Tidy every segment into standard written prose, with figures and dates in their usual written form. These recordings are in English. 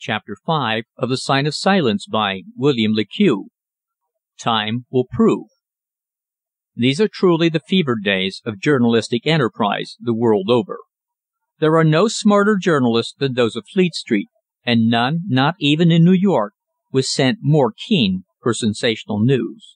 Chapter 5 of The Sign of Silence by William Le Queux. Time will prove. These are truly the fever days of journalistic enterprise the world over. There are no smarter journalists than those of Fleet Street, and none, not even in New York, with scent more keen for sensational news.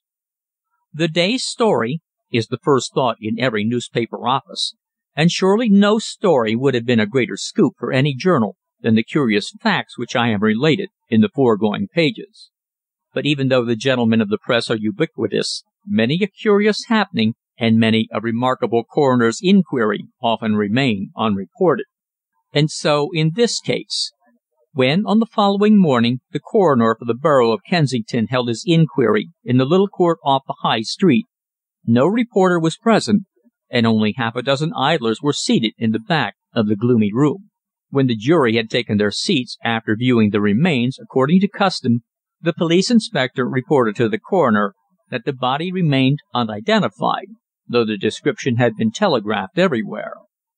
The day's story is the first thought in every newspaper office, and surely no story would have been a greater scoop for any journal than the curious facts which I have related in the foregoing pages. But even though the gentlemen of the press are ubiquitous, many a curious happening and many a remarkable coroner's inquiry often remain unreported. And so in this case. When, on the following morning, the coroner for the borough of Kensington held his inquiry in the little court off the High Street, no reporter was present, and only half a dozen idlers were seated in the back of the gloomy room. When the jury had taken their seats after viewing the remains, according to custom, the police inspector reported to the coroner that the body remained unidentified, though the description had been telegraphed everywhere.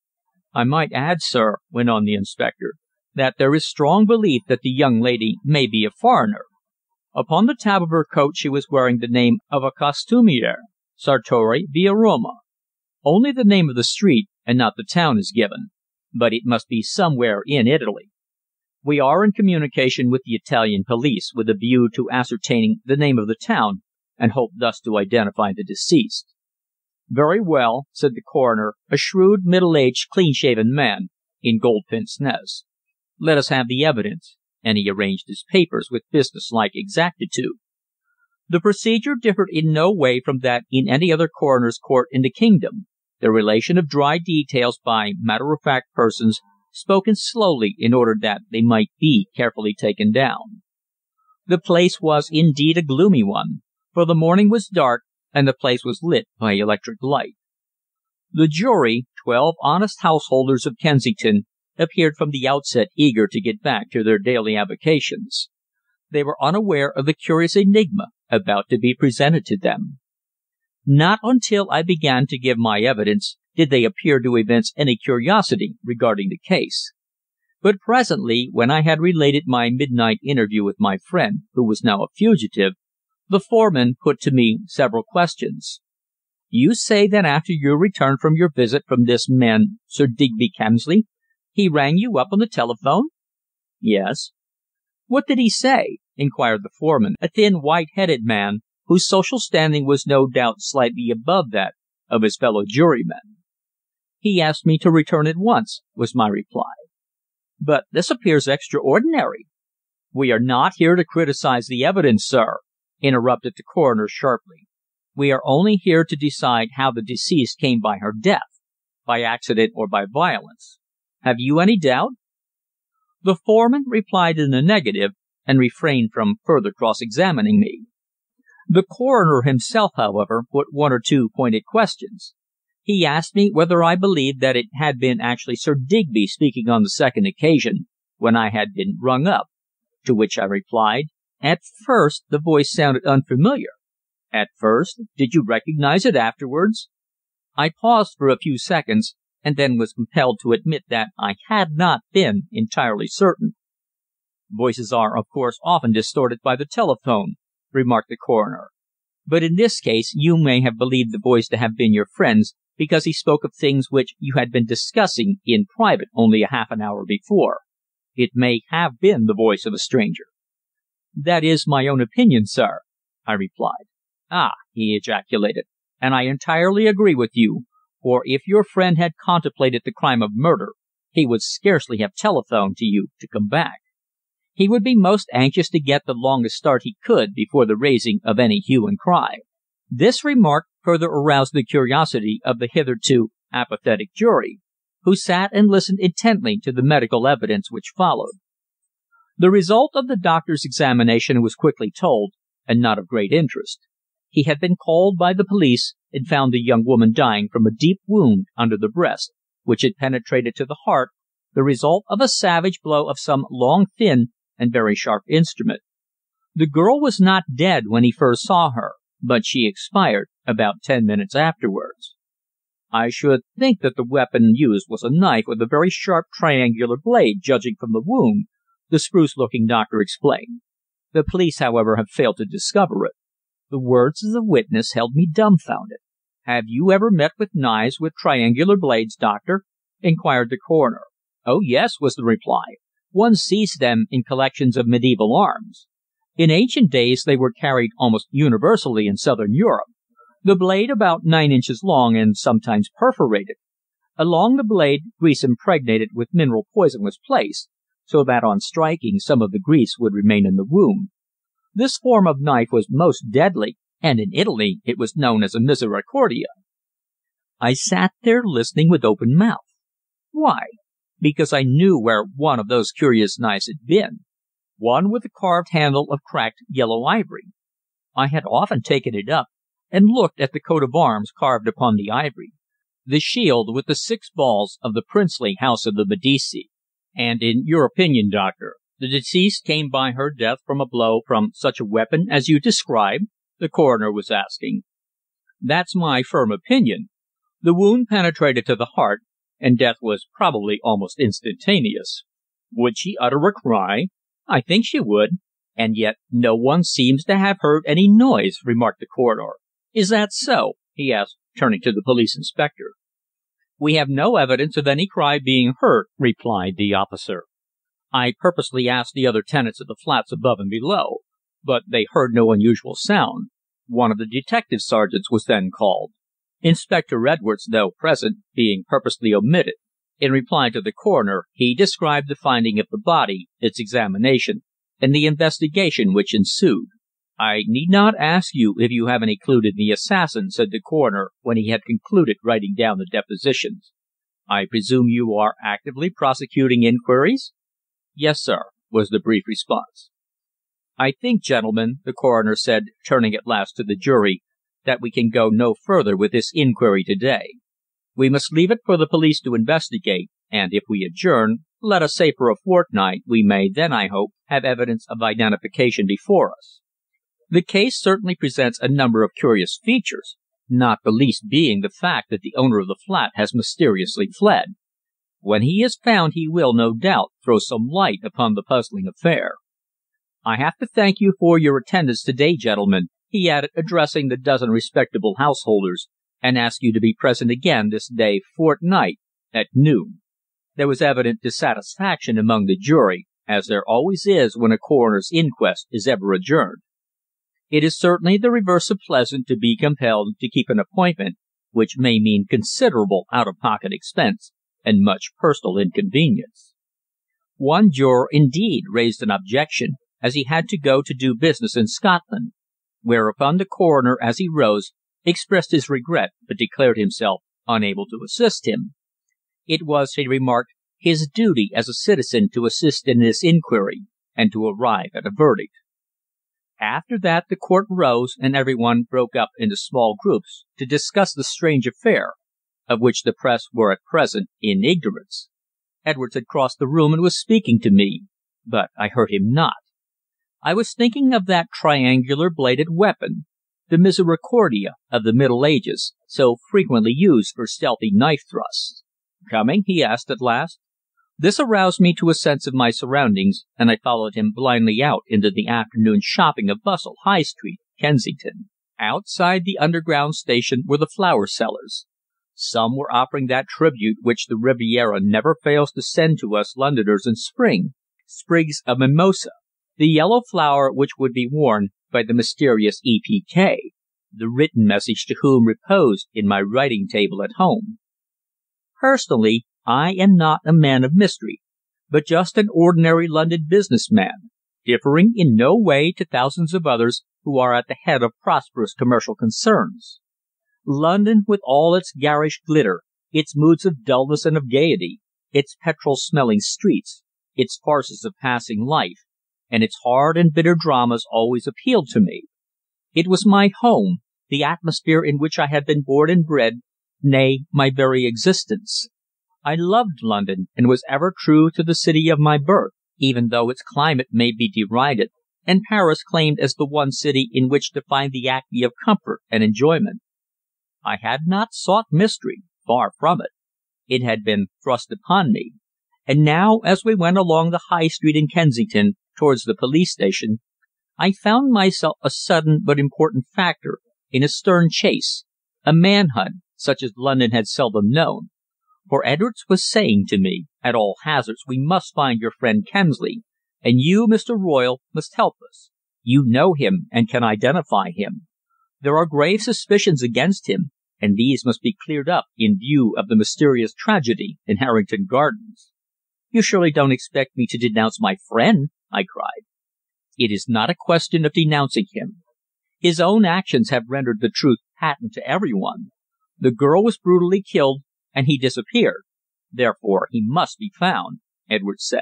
"I might add, sir," went on the inspector, "that there is strong belief that the young lady may be a foreigner. Upon the tab of her coat she was wearing the name of a costumier, Sartori via Roma. Only the name of the street and not the town is given, but it must be somewhere in Italy. We are in communication with the Italian police with a view to ascertaining the name of the town, and hope thus to identify the deceased." "Very well," said the coroner, a shrewd, middle-aged, clean-shaven man in gold pince nez. "Let us have the evidence," and he arranged his papers with businesslike exactitude. The procedure differed in no way from that in any other coroner's court in the kingdom, the relation of dry details by matter-of-fact persons, spoken slowly in order that they might be carefully taken down. The place was indeed a gloomy one, for the morning was dark and the place was lit by electric light. The jury, 12 honest householders of Kensington, appeared from the outset eager to get back to their daily avocations. They were unaware of the curious enigma about to be presented to them. Not until I began to give my evidence did they appear to evince any curiosity regarding the case. But presently, when I had related my midnight interview with my friend, who was now a fugitive, the foreman put to me several questions. "You say that after your return from your visit from this man, Sir Digby Kemsley, he rang you up on the telephone?" "Yes." "What did he say?" inquired the foreman, a thin, white-headed man, whose social standing was no doubt slightly above that of his fellow jurymen. "He asked me to return at once," was my reply. "But this appears extraordinary." "We are not here to criticise the evidence, sir," interrupted the coroner sharply. "We are only here to decide how the deceased came by her death, by accident or by violence. Have you any doubt?" The foreman replied in the negative, and refrained from further cross-examining me. The coroner himself, however, put one or two pointed questions. He asked me whether I believed that it had been actually Sir Digby speaking on the second occasion, when I had been rung up, to which I replied, "At first the voice sounded unfamiliar." "At first? Did you recognize it afterwards?" I paused for a few seconds, and then was compelled to admit that I had not been entirely certain. "Voices are, of course, often distorted by the telephone," remarked the coroner. "But in this case you may have believed the voice to have been your friend's because he spoke of things which you had been discussing in private only a half an hour before. It may have been the voice of a stranger." "That is my own opinion, sir," I replied. "Ah!" he ejaculated. "And I entirely agree with you, for if your friend had contemplated the crime of murder, he would scarcely have telephoned to you to come back. He would be most anxious to get the longest start he could before the raising of any hue and cry." This remark further aroused the curiosity of the hitherto apathetic jury, who sat and listened intently to the medical evidence which followed. The result of the doctor's examination was quickly told, and not of great interest. He had been called by the police, and found the young woman dying from a deep wound under the breast, which had penetrated to the heart, the result of a savage blow of some long, thin, and very sharp instrument. The girl was not dead when he first saw her, but she expired about 10 minutes afterwards. "I should think that the weapon used was a knife with a very sharp triangular blade, judging from the wound, the spruce-looking doctor explained. "The police, however, have failed to discover it." The words of the witness held me dumbfounded. "Have you ever met with knives with triangular blades, doctor?" inquired the coroner. "Oh, yes," was the reply. "One sees them in collections of medieval arms. In ancient days they were carried almost universally in southern Europe, the blade about 9 inches long and sometimes perforated. Along the blade grease impregnated with mineral poison was placed, so that on striking some of the grease would remain in the wound. This form of knife was most deadly, and in Italy it was known as a misericordia." I sat there listening with open mouth. Why? Because I knew where one of those curious knives had been, one with a carved handle of cracked yellow ivory. I had often taken it up and looked at the coat of arms carved upon the ivory, the shield with the 6 balls of the princely house of the Medici. "And in your opinion, doctor, the deceased came by her death from a blow from such a weapon as you describe?" the coroner was asking. "That's my firm opinion. The wound penetrated to the heart, and death was probably almost instantaneous." "Would she utter a cry?" "I think she would." "And yet no one seems to have heard any noise," remarked the coroner. "Is that so?" he asked, turning to the police inspector. "We have no evidence of any cry being heard," replied the officer. "I purposely asked the other tenants of the flats above and below, but they heard no unusual sound." One of the detective sergeants was then called, Inspector Edwards, though present, being purposely omitted. In reply to the coroner, he described the finding of the body, its examination, and the investigation which ensued. "I need not ask you if you have any clue to the assassin," said the coroner, when he had concluded writing down the depositions. "I presume you are actively prosecuting inquiries?" "Yes, sir," was the brief response. "I think, gentlemen," the coroner said, turning at last to the jury, "that we can go no further with this inquiry to day. We must leave it for the police to investigate, and if we adjourn, let us say for a fortnight, we may then, I hope, have evidence of identification before us. The case certainly presents a number of curious features, not the least being the fact that the owner of the flat has mysteriously fled. When he is found he will, no doubt, throw some light upon the puzzling affair. I have to thank you for your attendance to day, gentlemen," he added, addressing the dozen respectable householders, "and ask you to be present again this day fortnight at noon." There was evident dissatisfaction among the jury, as there always is when a coroner's inquest is ever adjourned. It is certainly the reverse of pleasant to be compelled to keep an appointment which may mean considerable out-of-pocket expense and much personal inconvenience. One juror, indeed, raised an objection, as he had to go to do business in Scotland, whereupon the coroner, as he rose, expressed his regret, but declared himself unable to assist him. It was, he remarked, his duty as a citizen to assist in this inquiry, and to arrive at a verdict. After that the court rose, and everyone broke up into small groups to discuss the strange affair, of which the press were at present in ignorance. Edwards had crossed the room and was speaking to me, but I heard him not. I was thinking of that triangular bladed weapon, the misericordia of the Middle Ages, so frequently used for stealthy knife thrusts. "Coming?" he asked at last. This aroused me to a sense of my surroundings, and I followed him blindly out into the afternoon shopping of Bustle High Street, Kensington. Outside the underground station were the flower sellers. Some were offering that tribute which the Riviera never fails to send to us Londoners in spring, sprigs of mimosa, the yellow flower which would be worn by the mysterious E.P.K., the written message to whom reposed in my writing table at home. Personally, I am not a man of mystery, but just an ordinary London business man, differing in no way to thousands of others who are at the head of prosperous commercial concerns. London, with all its garish glitter, its moods of dulness and of gaiety, its petrol-smelling streets, its farces of passing life, and its hard and bitter dramas always appealed to me. It was my home, the atmosphere in which I had been born and bred, nay, my very existence. I loved London, and was ever true to the city of my birth, even though its climate may be derided, and Paris claimed as the one city in which to find the acme of comfort and enjoyment. I had not sought mystery, far from it. It had been thrust upon me, And now, as we went along the High Street in Kensington towards the police station, I found myself a sudden but important factor in a stern chase, a manhunt such as London had seldom known. For Edwards was saying to me, "At all hazards we must find your friend Kemsley, and you, Mr. Royle, must help us. You know him and can identify him. There are grave suspicions against him, and these must be cleared up in view of the mysterious tragedy in Harrington Gardens." "You surely don't expect me to denounce my friend?" I cried. "It is not a question of denouncing him. His own actions have rendered the truth patent to everyone. The girl was brutally killed, and he disappeared. Therefore he must be found," Edwards said.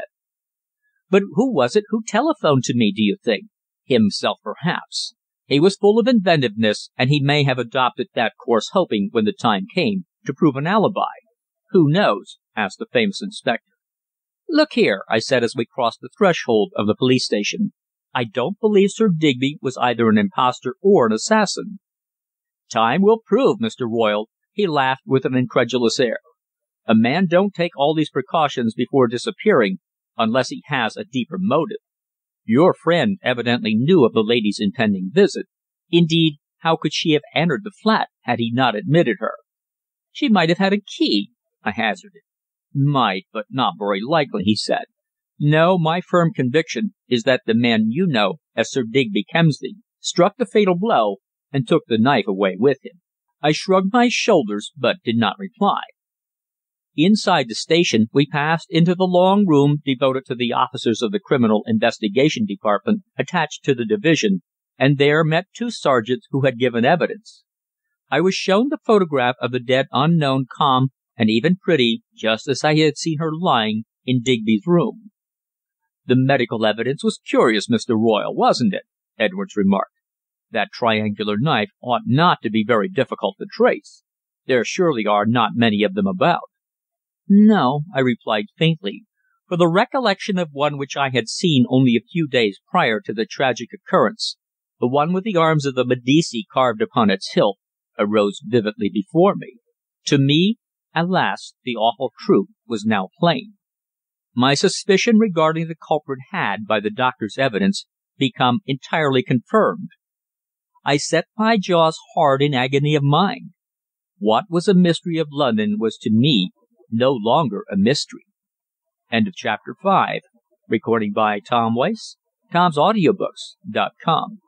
"But who was it who telephoned to me, do you think?" "Himself, perhaps. He was full of inventiveness, and he may have adopted that course hoping, when the time came, to prove an alibi. Who knows?" asked the famous inspector. "Look here," I said as we crossed the threshold of the police station. "I don't believe Sir Digby was either an impostor or an assassin." "Time will prove, Mr. Royle," he laughed with an incredulous air. "A man don't take all these precautions before disappearing unless he has a deeper motive. Your friend evidently knew of the lady's impending visit. Indeed, how could she have entered the flat had he not admitted her?" "She might have had a key," I hazarded. "Might, but not very likely," he said. "No, my firm conviction is that the man you know as Sir Digby Kemsley struck the fatal blow and took the knife away with him." I shrugged my shoulders, but did not reply. Inside the station we passed into the long room devoted to the officers of the Criminal Investigation Department attached to the division, and there met two sergeants who had given evidence. I was shown the photograph of the dead unknown, calm and even pretty, just as I had seen her lying in Digby's room. "The medical evidence was curious, Mr. Royle, wasn't it?" Edwards remarked. "That triangular knife ought not to be very difficult to trace. There surely are not many of them about." "No," I replied faintly, for the recollection of one which I had seen only a few days prior to the tragic occurrence, the one with the arms of the Medici carved upon its hilt, arose vividly before me. To me, alas, the awful truth was now plain. My suspicion regarding the culprit had, by the doctor's evidence, become entirely confirmed. I set my jaws hard in agony of mind. What was a mystery of London was to me no longer a mystery. Chapter 5. Recording by Tom Weiss, Tom'sAudiobooks.com.